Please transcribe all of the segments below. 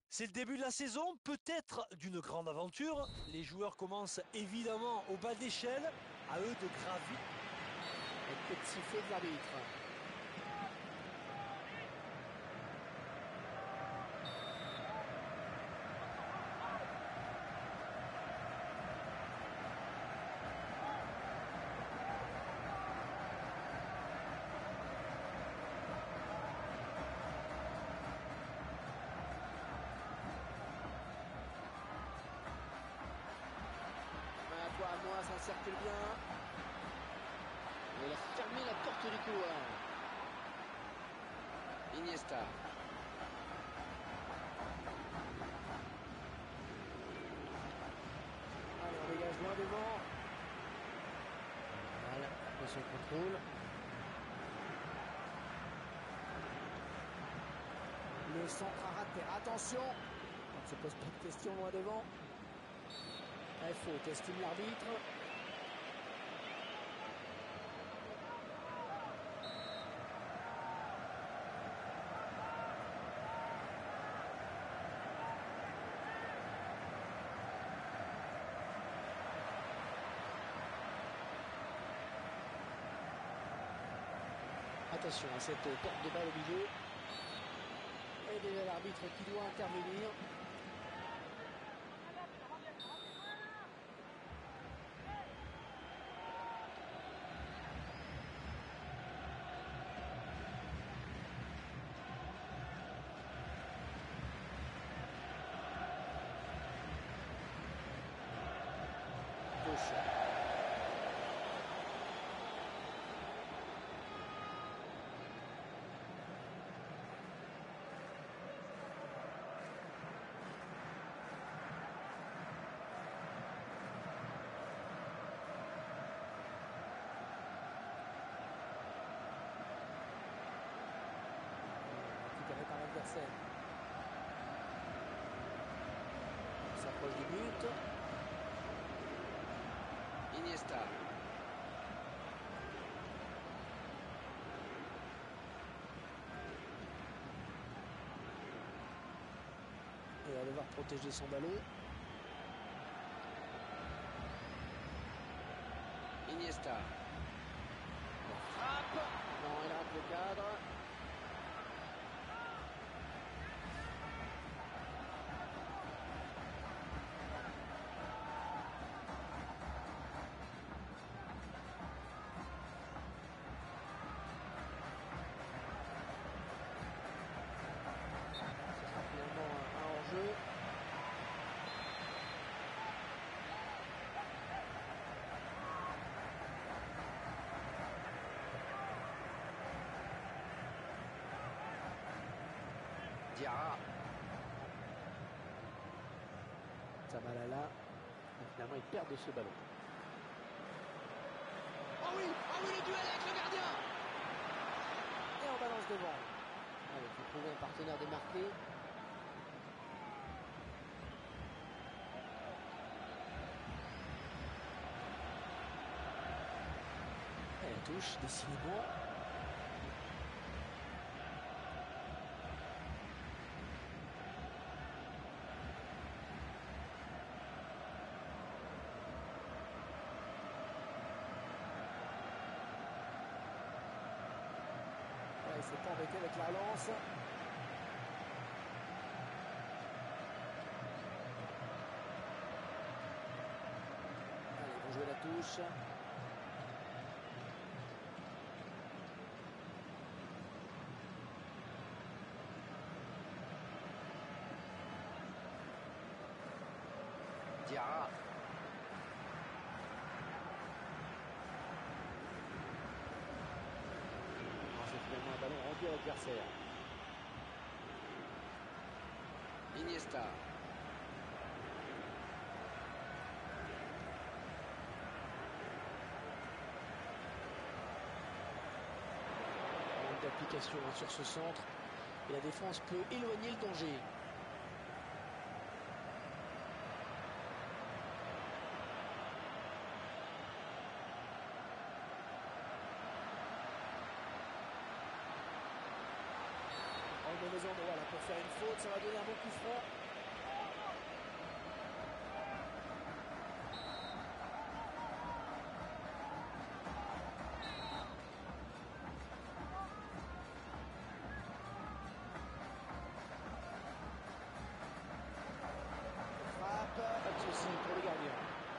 C'est le début de la saison, peut-être d'une grande aventure. Les joueurs commencent évidemment au bas d'échelle, à eux de gravir. Un petit sifflet de l'arbitre. Toi à moi, ça circule bien. Et il a fermé la porte du couloir. Iniesta. Allez, on dégage loin devant. Voilà, après son contrôle. Le centre à rater. Attention, on ne se pose pas de questions loin devant. Il faut estime l'arbitre. Attention à cette porte de balle au milieu. Et déjà l'arbitre qui doit intervenir. Gauche. Récupéré par l'adversaire. On s'approche du but. Iniesta. Il va devoir protéger son ballon. Iniesta. La frappe. Non, il rate le cadre. Ce sera finalement un hors-jeu. Diarra. Zamalala. Et finalement, il perd de ce ballon. Oh oui, le duel avec le gardien. Et on balance devant. Allez, il faut trouver un partenaire démarqué. Et la touche, décidément. Ouais, il s'est pas embêté avec la lance. Allez, ils vont jouer la touche. Diarra. C'est finalement un ballon rendu à l'adversaire. Iniesta. Manque d'application sur ce centre. Et la défense peut éloigner le danger. Une mauvaise mais voilà, pour faire une faute, ça va donner un bon coup franc. Frappe, pas de souci pour le gardien.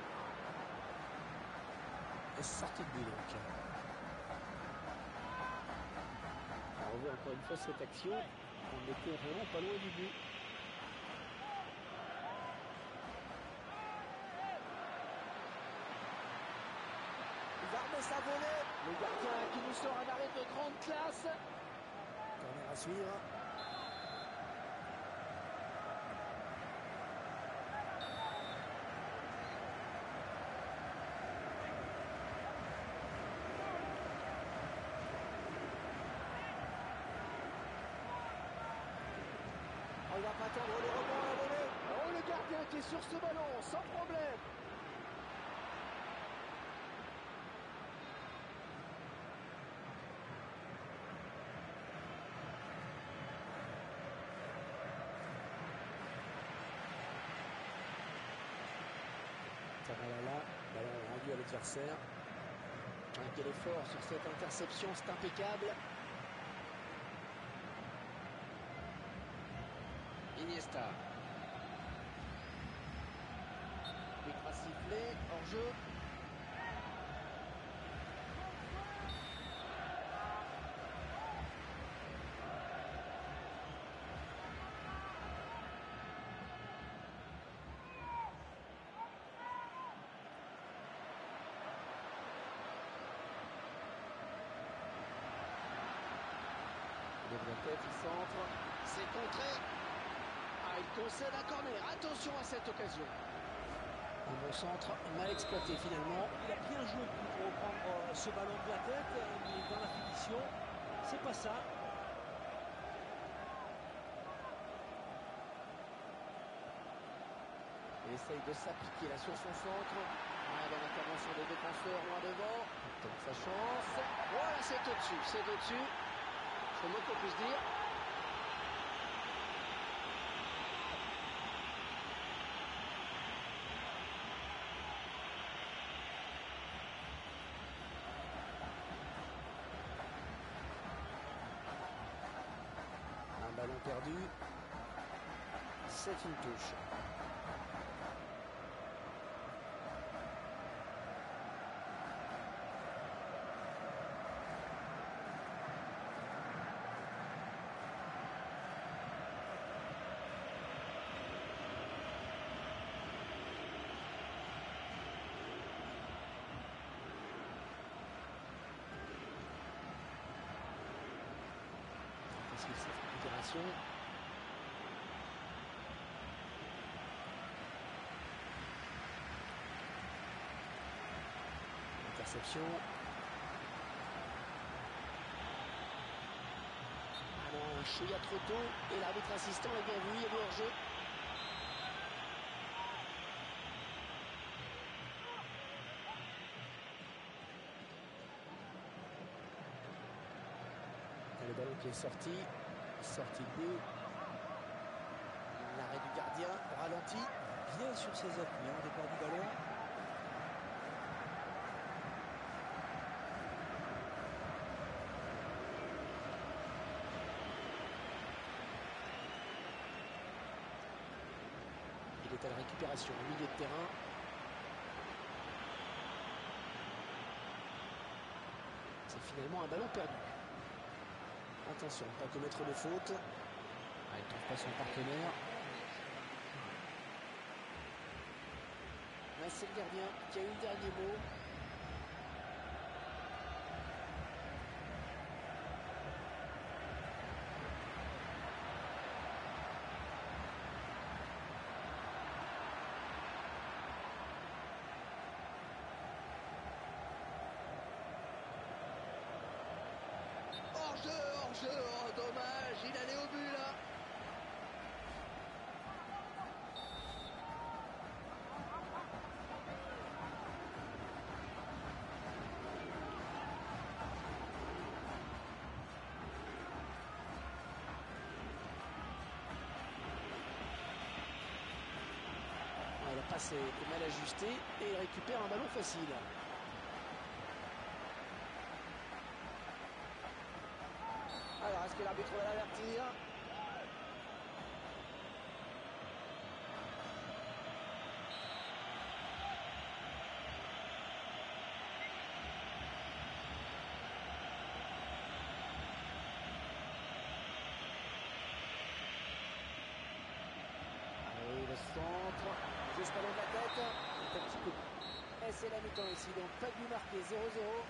Et sortie de but donc. On revoit encore une fois cette action. On était vraiment pas loin du but. Il va remettre sa volée. Le gardien qui nous sort un arrêt de grande classe. Corner à suivre. Il va pas attendre le rebond à la volée. Oh, le gardien qui est sur ce ballon, sans problème. Tamalala, ballon rendu à l'adversaire. Quel effort sur cette interception, c'est impeccable. Iniesta. L'écran sifflé, hors jeu. Il lève la tête, il centre. C'est contré. Il concède un corner. Attention à cette occasion. Un bon centre, mal exploité finalement. Il a bien joué pour reprendre ce ballon de la tête, mais dans la finition, c'est pas ça. Il essaye de s'appliquer là sur son centre. Dans l'intervention des défenseurs loin devant. Il tente sa chance. Voilà, c'est au-dessus. C'est au-dessus. C'est le moins qu'on puisse dire. Un ballon perdu. C'est une touche. Cette récupération. Interception. Alors un chouïa trop tôt et l'arbitre assistant l'a bien vu, il y a du hors-jeu. Le ballon qui est sorti de but. L'arrêt du gardien, ralenti. Bien sur ses appuis au départ du ballon. Il est à la récupération au milieu de terrain. C'est finalement un ballon perdu. Attention, pas commettre de faute. Il ne trouve pas son partenaire. C'est le gardien qui a eu le dernier mot. Hors-jeu, oh dommage, il allait au but là. passe est mal ajustée et il récupère un ballon facile. Alors, est-ce que l'arbitre va l'avertir? Allez, le centre, juste à l'eau de la tête, un petit coup. Et c'est la mi-temps ici, donc pas de but marqué, 0-0.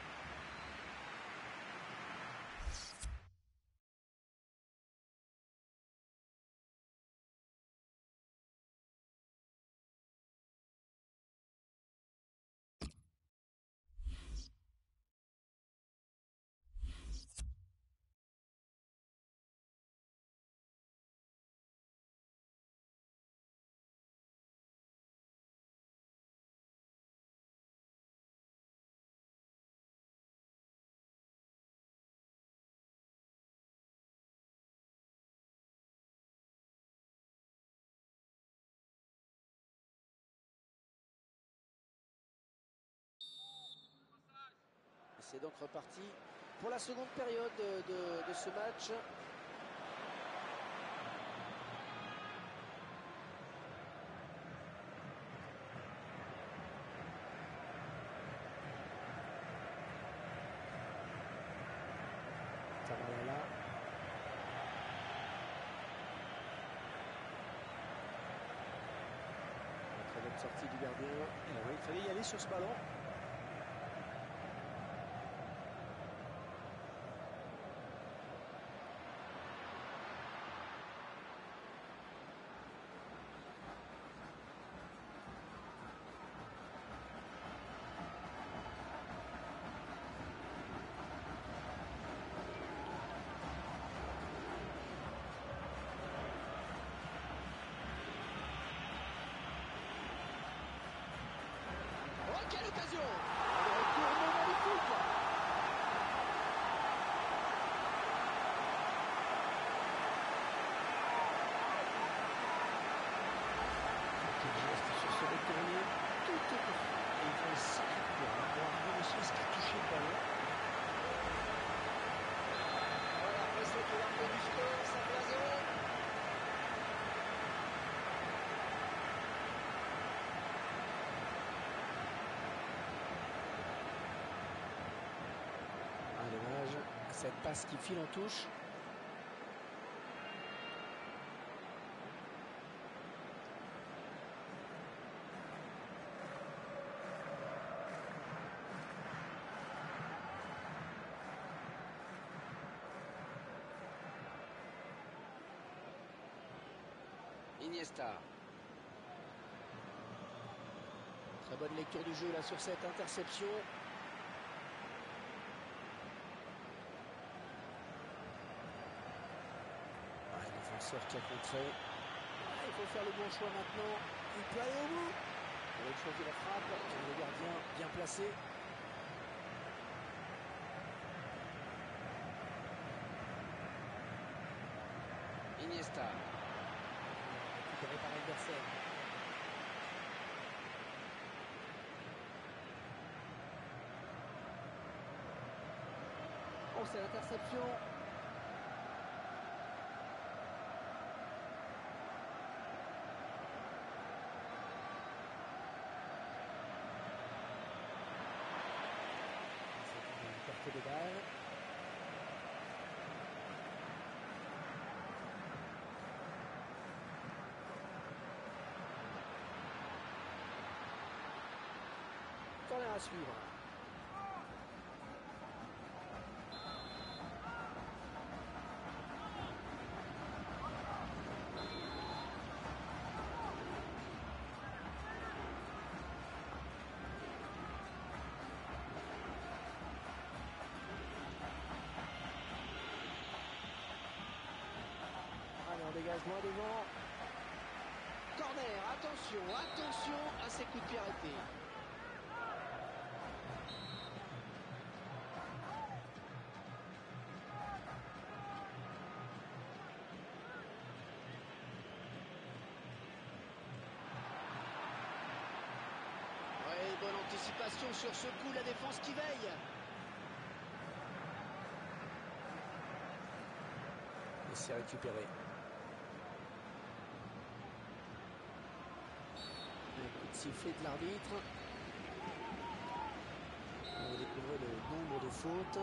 C'est donc reparti pour la seconde période de ce match. Tamalala. Très bonne sortie du gardien. Et oui, il fallait y aller sur ce ballon. Oh, quelle occasion! Le retournement magnifique! Quel geste sur ce retourné, tout est parfait. Et il fait un sacré coup pour arriver aussi à ce qu'il touche le ballon. Voilà, après c'est l'arbre du score, ça fait 1-0. Ah, dommage, cette passe qui file en touche. Iniesta. Très bonne lecture du jeu là sur cette interception. Ah, le défenseur qui a contré. Ah, il faut faire le bon choix maintenant. Il peut aller au bout. Il a choisi la frappe. Le gardien bien placé. Iniesta. Récupéré par l'adversaire. Oh, c'est l'interception. C'est une perte de balle. Corner à suivre. Allez, on dégage loin devant. Corner, attention, attention à ces coups de pied arrêtés. récupération sur ce coup, la défense qui veille. Et c'est récupéré. Un coup de sifflet de l'arbitre. On va découvrir le nombre de fautes.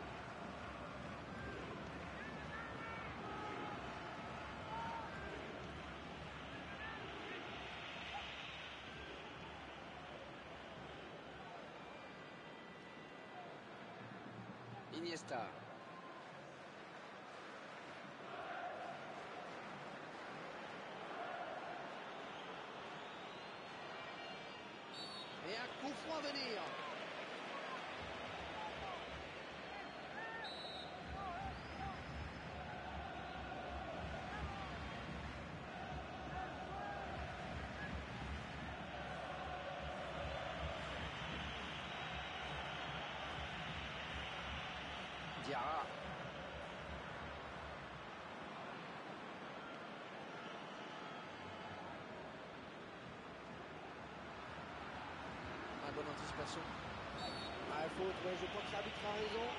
Iniesta. Et un coup franc à venir. Diarra. Ah, bonne anticipation. Ah, faute, ouais, je crois que l'arbitre a raison.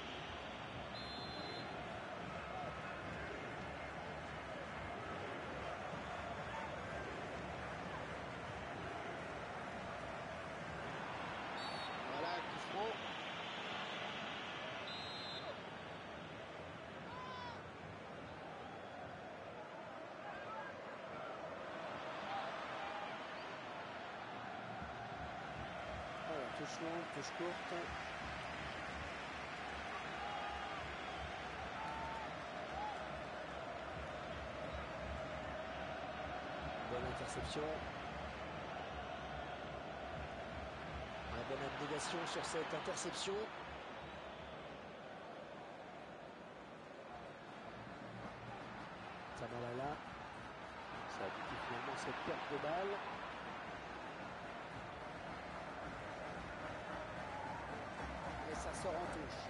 Voilà, coup franc. Touche longue, touche courte. Bonne interception. Bonne abnégation sur cette interception. Tamalala. Ça a dit finalement cette perte de balle. Et ça sort en touche.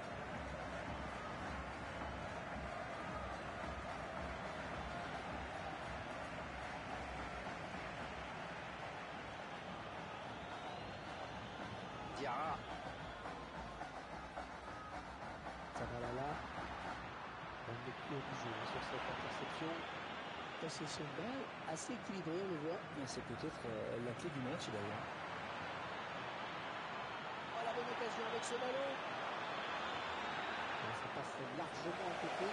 Diarra. Tamalala. On est plus du jeu sur cette interception. Possession de balle assez équilibrée, on le voit. C'est peut-être la clé du match d'ailleurs. Oh, la bonne occasion avec ce ballon. Ça passe largement à côté.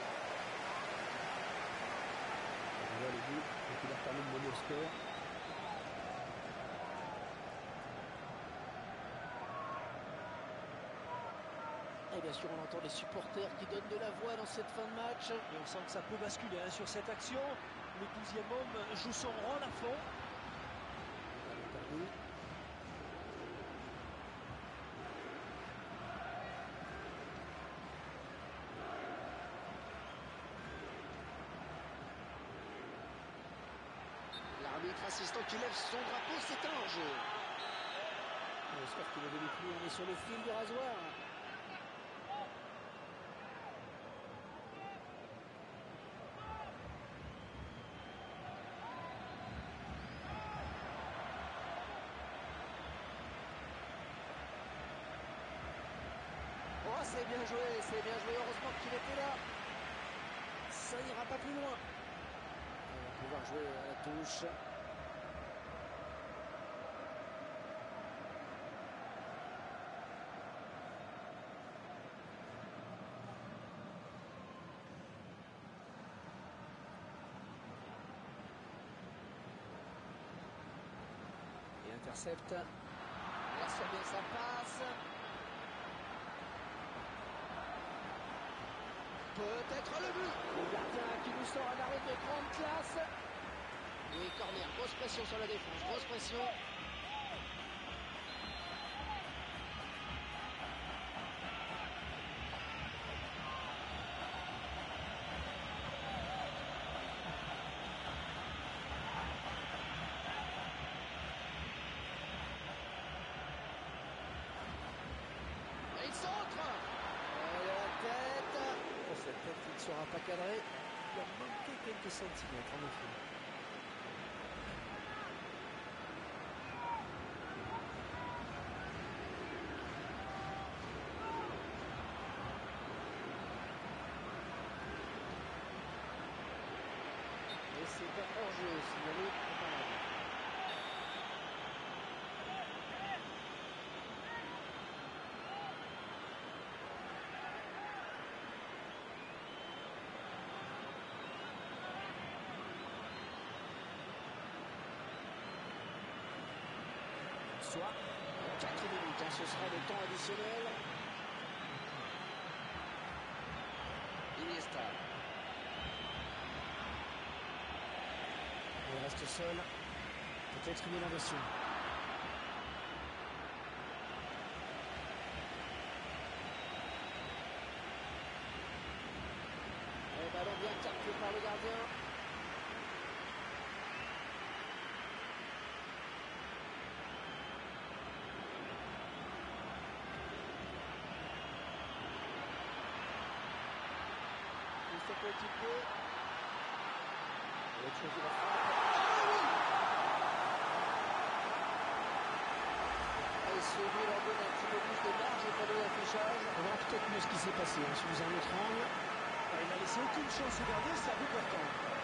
On voit le but, et qui leur permet de mener au score. Et bien sûr, on entend les supporters qui donnent de la voix dans cette fin de match. Et on sent que ça peut basculer sur cette action. Le 12e homme joue son rôle à fond. L'arbitre assistant qui lève son drapeau, c'est un hors-jeu. Le score qui ne évolue plus, on est sur le fil du rasoir. Oh, c'est bien joué, heureusement qu'il était là. Ça n'ira pas plus loin. On va pouvoir jouer à la touche. Et intercepte. Là, ça bien, ça passe. Peut-être le but. Le gardien qui nous sort un arrêt de grande classe. Et corner, grosse pression sur la défense, grosse pression. Et il centre. Et la tête. Pour cette tête qui ne sera pas cadrée. Il a manqué quelques centimètres en effet. hors-jeu signalé auparavant. Soit 4 minutes, hein, ce sera le temps additionnel. Iniesta. il reste seul. Peut-être une innovation. Le ballon bien capté par le gardien. Il se peut équiper. Il a choisi la frappe. Et ce but leur donne un petit peu plus de marge au tableau d'affichage. On va voir peut-être mieux ce qui s'est passé. Sous un autre angle. Il n'a laissé aucune chance au gardien, c'est un peu important.